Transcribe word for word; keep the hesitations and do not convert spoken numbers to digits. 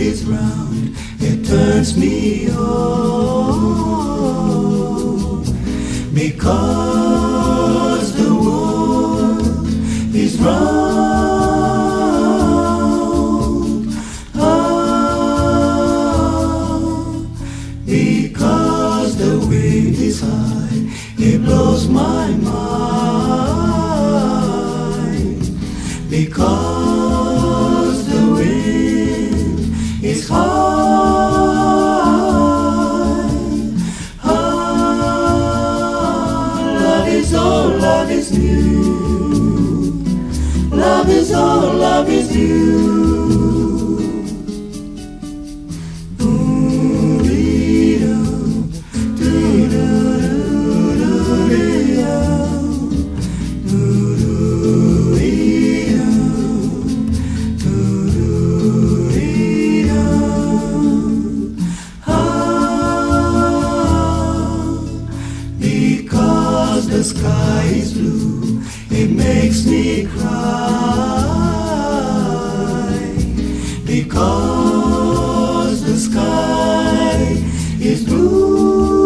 is round, it turns me on. Because the world is round. Ah, because the wind is high, it blows my mind. Because the wind is high, ah, love is all, love is new. Love is all, love is new. Because the sky is blue, it makes me cry. Because the sky is blue.